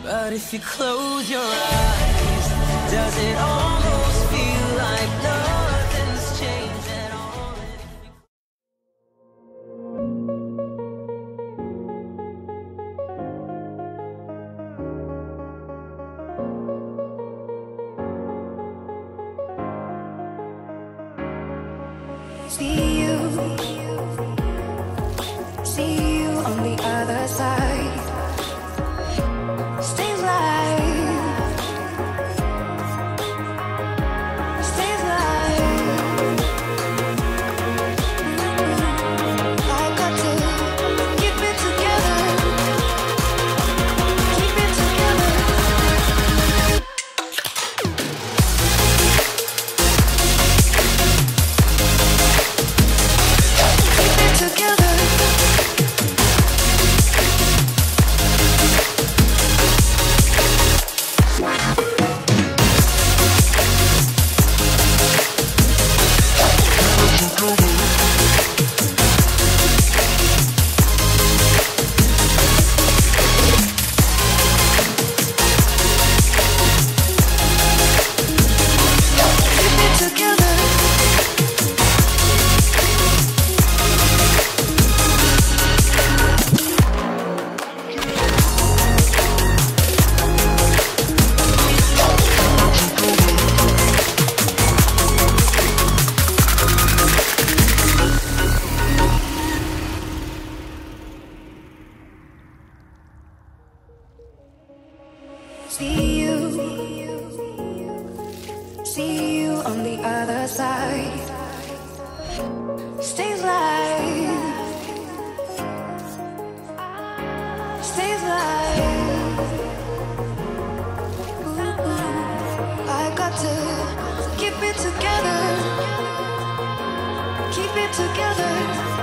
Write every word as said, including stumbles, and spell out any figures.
But if you close your eyes, does it almost feel like nothing's changed at all? See you, see you on the other side. Stay alive, stay alive. I got to keep it together, keep it together. Keep it together. See you, see you on the other side. Stay alive, stay alive. Ooh, I got to keep it together, keep it together.